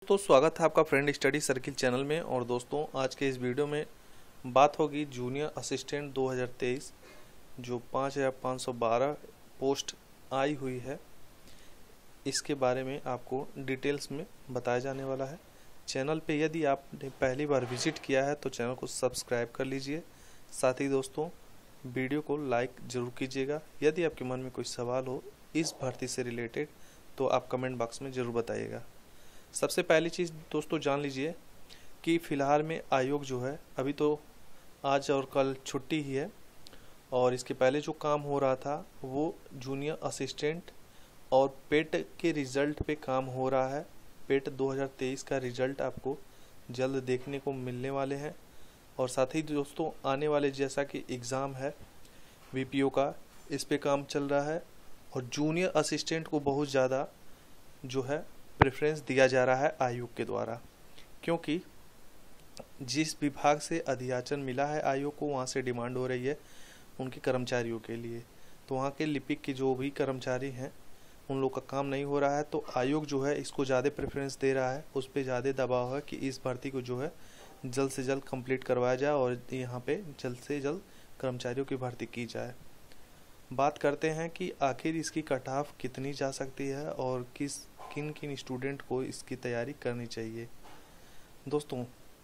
तो स्वागत है आपका फ्रेंड स्टडी सर्किल चैनल में। और दोस्तों आज के इस वीडियो में बात होगी जूनियर असिस्टेंट 2023 जो 5512 पोस्ट आई हुई है, इसके बारे में आपको डिटेल्स में बताया जाने वाला है। चैनल पे यदि आपने पहली बार विजिट किया है तो चैनल को सब्सक्राइब कर लीजिए। साथ ही दोस्तों वीडियो को लाइक ज़रूर कीजिएगा। यदि आपके मन में कोई सवाल हो इस भर्ती से रिलेटेड तो आप कमेंट बॉक्स में ज़रूर बताइएगा। सबसे पहली चीज़ दोस्तों जान लीजिए कि फ़िलहाल में आयोग जो है अभी तो आज और कल छुट्टी ही है, और इसके पहले जो काम हो रहा था वो जूनियर असिस्टेंट और पेट के रिज़ल्ट पे काम हो रहा है। पेट 2023 का रिज़ल्ट आपको जल्द देखने को मिलने वाले हैं। और साथ ही दोस्तों आने वाले जैसा कि एग्ज़ाम है वीपीओ का, इस पे काम चल रहा है। और जूनियर असिस्टेंट को बहुत ज़्यादा जो है प्रेफरेंस दिया जा रहा है आयोग के द्वारा, क्योंकि जिस विभाग से अधियाचन मिला है आयोग को वहाँ से डिमांड हो रही है उनके कर्मचारियों के लिए। तो वहाँ के लिपिक के जो भी कर्मचारी हैं उन लोग का काम नहीं हो रहा है, तो आयोग जो है इसको ज़्यादा प्रेफरेंस दे रहा है। उस पर ज़्यादा दबाव है कि इस भर्ती को जो है जल्द से जल्द कंप्लीट करवाया जाए और यहाँ पे जल्द से जल्द कर्मचारियों की भर्ती की जाए। बात करते हैं कि आखिर इसकी कट ऑफ कितनी जा सकती है और किन किन स्टूडेंट को इसकी तैयारी करनी चाहिए। दोस्तों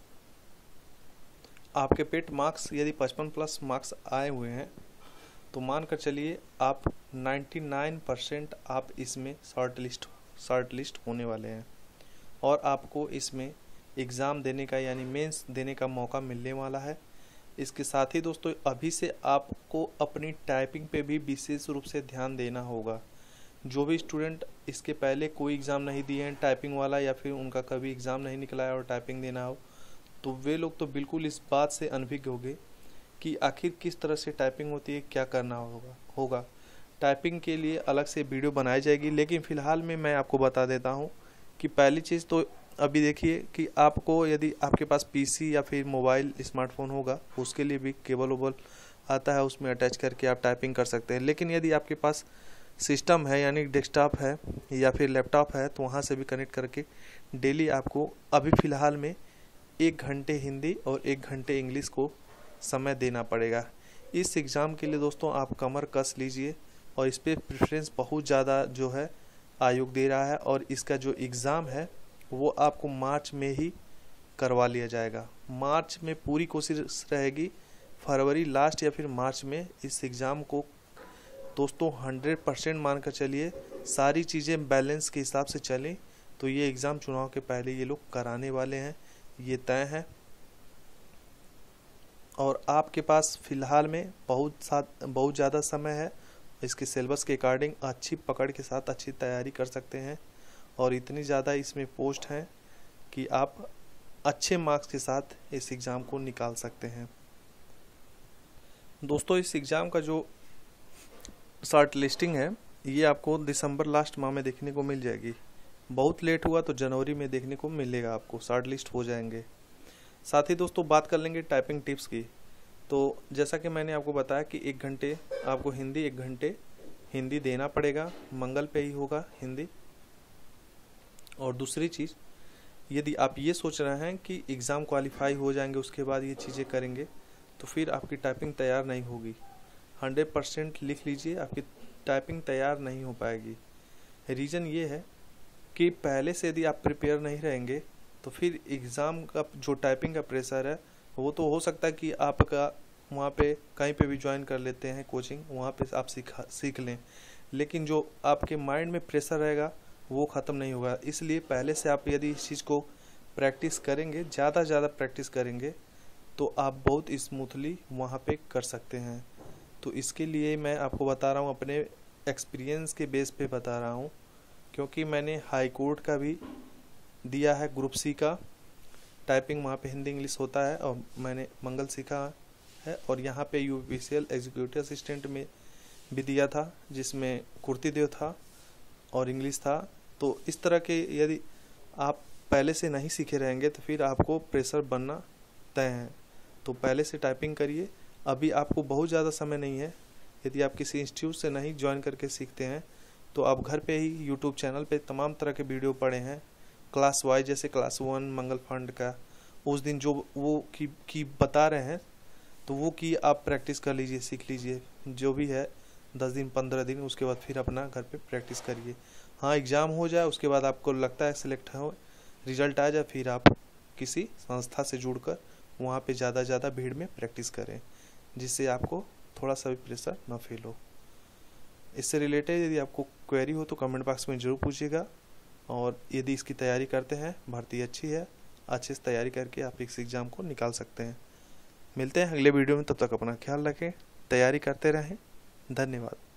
आपके पेट मार्क्स यदि 55+ मार्क्स आए हुए हैं तो मान कर चलिए आप 99% आप इसमें शॉर्ट लिस्ट होने वाले हैं और आपको इसमें एग्ज़ाम देने का यानी मेंस देने का मौका मिलने वाला है। इसके साथ ही दोस्तों अभी से आपको अपनी टाइपिंग पे भी विशेष रूप से ध्यान देना होगा। जो भी स्टूडेंट इसके पहले कोई एग्ज़ाम नहीं दिए हैं टाइपिंग वाला, या फिर उनका कभी एग्ज़ाम नहीं निकला है और टाइपिंग देना हो, तो वे लोग तो बिल्कुल इस बात से अनभिज्ञ होंगे कि आखिर किस तरह से टाइपिंग होती है, क्या करना होगा। टाइपिंग के लिए अलग से वीडियो बनाई जाएगी, लेकिन फ़िलहाल में मैं आपको बता देता हूँ कि पहली चीज़ तो अभी देखिए कि आपको यदि आपके पास पीसी या फिर मोबाइल स्मार्टफोन होगा उसके लिए भी केबल वेबल आता है, उसमें अटैच करके आप टाइपिंग कर सकते हैं। लेकिन यदि आपके पास सिस्टम है यानी डेस्कटॉप है या फिर लैपटॉप है तो वहाँ से भी कनेक्ट करके डेली आपको अभी फ़िलहाल में 1 घंटे हिंदी और 1 घंटे इंग्लिश को समय देना पड़ेगा। इस एग्ज़ाम के लिए दोस्तों आप कमर कस लीजिए, और इस पर प्रेफरेंस बहुत ज़्यादा जो है आयोग दे रहा है। और इसका जो एग्ज़ाम है वो आपको मार्च में ही करवा लिया जाएगा। मार्च में पूरी कोशिश रहेगी, फरवरी लास्ट या फिर मार्च में इस एग्ज़ाम को दोस्तों 100% मान कर चलिए, सारी चीज़ें बैलेंस के हिसाब से चलें तो ये एग्ज़ाम चुनाव के पहले ये लोग कराने वाले हैं, ये तय है। और आपके पास फ़िलहाल में बहुत ज़्यादा समय है। इसके सिलेबस के अकॉर्डिंग अच्छी पकड़ के साथ अच्छी तैयारी कर सकते हैं, और इतनी ज़्यादा इसमें पोस्ट हैं कि आप अच्छे मार्क्स के साथ इस एग्ज़ाम को निकाल सकते हैं। दोस्तों इस एग्ज़ाम का जो शॉर्ट लिस्टिंग है ये आपको दिसंबर लास्ट माह में देखने को मिल जाएगी। बहुत लेट हुआ तो जनवरी में देखने को मिलेगा, आपको शॉर्ट लिस्ट हो जाएंगे। साथ ही दोस्तों बात कर लेंगे टाइपिंग टिप्स की। तो जैसा कि मैंने आपको बताया कि 1 घंटे आपको हिंदी 1 घंटे हिंदी देना पड़ेगा, मंगल पे ही होगा हिंदी। और दूसरी चीज़, यदि आप ये सोच रहे हैं कि एग्ज़ाम क्वालिफाई हो जाएंगे उसके बाद ये चीज़ें करेंगे तो फिर आपकी टाइपिंग तैयार नहीं होगी। 100% लिख लीजिए, आपकी टाइपिंग तैयार नहीं हो पाएगी। रीज़न ये है कि पहले से यदि आप प्रिपेयर नहीं रहेंगे तो फिर एग्ज़ाम का जो टाइपिंग का प्रेशर है वो तो हो सकता है कि आपका वहाँ पे कहीं पे भी ज्वाइन कर लेते हैं कोचिंग, वहाँ पे आप सीख लें, लेकिन जो आपके माइंड में प्रेशर रहेगा वो ख़त्म नहीं होगा। इसलिए पहले से आप यदि इस चीज़ को प्रैक्टिस करेंगे, ज़्यादा प्रैक्टिस करेंगे तो आप बहुत स्मूथली वहाँ पे कर सकते हैं। तो इसके लिए मैं आपको बता रहा हूँ, अपने एक्सपीरियंस के बेस पे बता रहा हूँ, क्योंकि मैंने हाई कोर्ट का भी दिया है ग्रुप सी का टाइपिंग, वहाँ पे हिंदी इंग्लिश होता है, और मैंने मंगल सीखा है। और यहाँ पे यूपीसीएल एग्जीक्यूटिव असिस्टेंट में भी दिया था जिसमें कुर्तीदेव था और इंग्लिश था। तो इस तरह के यदि आप पहले से नहीं सीखे रहेंगे तो फिर आपको प्रेशर बनना तय है। तो पहले से टाइपिंग करिए, अभी आपको बहुत ज़्यादा समय नहीं है। यदि आप किसी इंस्टीट्यूट से नहीं ज्वाइन करके सीखते हैं तो आप घर पे ही यूट्यूब चैनल पे तमाम तरह के वीडियो पड़े हैं, क्लास वाइज, जैसे क्लास 1 मंगल फंड का उस दिन जो वो की बता रहे हैं, तो वो की आप प्रैक्टिस कर लीजिए, सीख लीजिए जो भी है 10 दिन 15 दिन, उसके बाद फिर अपना घर पे प्रैक्टिस करिए। हाँ, एग्ज़ाम हो जाए उसके बाद आपको लगता है सिलेक्ट हो, रिजल्ट आ जाए, फिर आप किसी संस्था से जुड़कर वहाँ पे ज़्यादा भीड़ में प्रैक्टिस करें, जिससे आपको थोड़ा सा भी प्रेशर ना फील हो। इससे रिलेटेड यदि आपको क्वेरी हो तो कमेंट बॉक्स में ज़रूर पूछिएगा। और यदि इसकी तैयारी करते हैं, भर्ती अच्छी है, अच्छे से तैयारी करके आप इस एग्ज़ाम को निकाल सकते हैं। मिलते हैं अगले वीडियो में, तब तक अपना ख्याल रखें, तैयारी करते रहें। धन्यवाद।